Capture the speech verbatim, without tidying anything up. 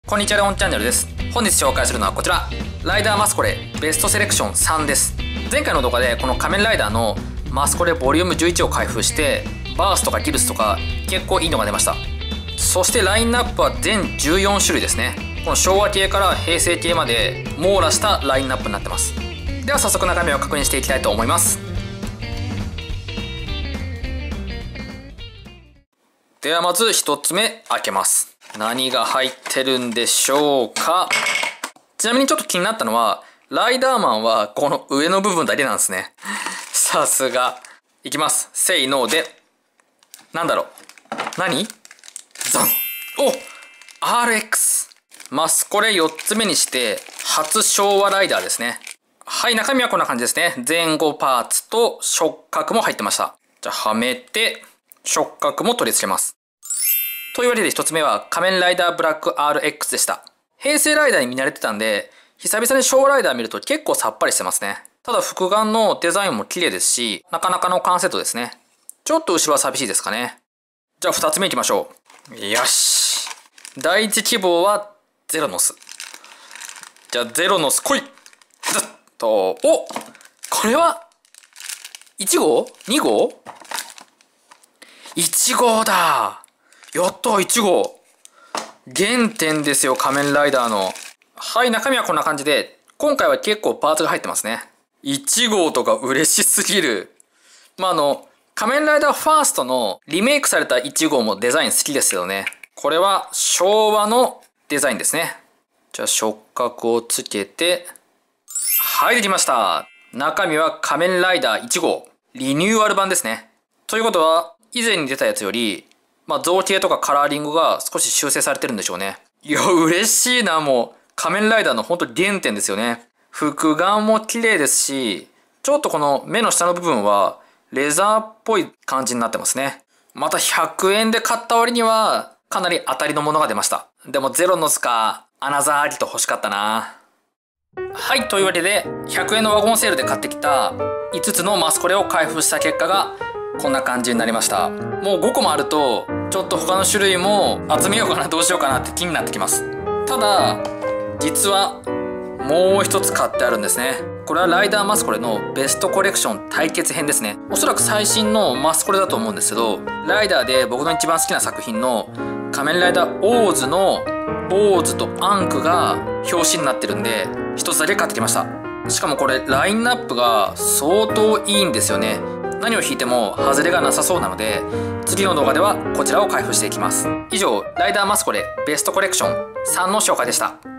こんにちは、レオンチャンネルです。本日紹介するのはこちら、ライダーマスコレベストセレクションさんです。前回の動画でこの仮面ライダーのマスコレボリュームじゅういちを開封して、バースとかギブスとか結構いいのが出ました。そしてラインナップは全じゅうよんしゅるいですね。この昭和系から平成系まで網羅したラインナップになってます。では早速中身を確認していきたいと思います。ではまずひとつめ開けます。何が入ってるんでしょうか。ちなみにちょっと気になったのは、ライダーマンはこの上の部分だけなんですね。さすが。いきます。せいので。なんだろう。何？ザン。お！ アールエックス。マスコレよっつめにして、初昭和ライダーですね。はい、中身はこんな感じですね。前後パーツと触覚も入ってました。じゃあ、はめて、触覚も取り付けます。というわけで一つ目は仮面ライダーブラック アールエックス でした。平成ライダーに見慣れてたんで、久々に昭和ライダー見ると結構さっぱりしてますね。ただ複眼のデザインも綺麗ですし、なかなかの完成度ですね。ちょっと後ろは寂しいですかね。じゃあ二つ目いきましょう。よし。第一希望はゼロノス。じゃあゼロノス来い。ずっと、お！これはいち号 ?に 号 ?いち 号だ。やった、いち号。原点ですよ、仮面ライダーの。はい、中身はこんな感じで、今回は結構パーツが入ってますね。いち号とか嬉しすぎる。まあ、あの、仮面ライダーファーストのリメイクされたいち号もデザイン好きですけどね。これは昭和のデザインですね。じゃあ触覚をつけて、はい、できました。中身は仮面ライダーいち号。リニューアル版ですね。ということは、以前に出たやつより、まあ、造形とかカラーリングが少し修正されてるんでしょうね。いや、嬉しいな、もう。仮面ライダーのほんと原点ですよね。複眼も綺麗ですし、ちょっとこの目の下の部分は、レザーっぽい感じになってますね。またひゃくえんで買った割には、かなり当たりのものが出ました。でもゼロノスか、アナザーアリと欲しかったな。はい、というわけで、ひゃくえんのワゴンセールで買ってきたいつつのマスコレを開封した結果が、こんな感じになりました。もうごこもあると、ちょっと他の種類も集めようかな、どうしようかなって気になってきます。ただ、実はもう一つ買ってあるんですね。これはライダーマスコレのベストコレクション対決編ですね。おそらく最新のマスコレだと思うんですけど、ライダーで僕の一番好きな作品の仮面ライダーオーズのオーズとアンクが表紙になってるんで、一つだけ買ってきました。しかもこれラインナップが相当いいんですよね。何を引いても外れがなさそうなので、次の動画ではこちらを開封していきます。以上、ライダーマスコレベストコレクションさんの紹介でした。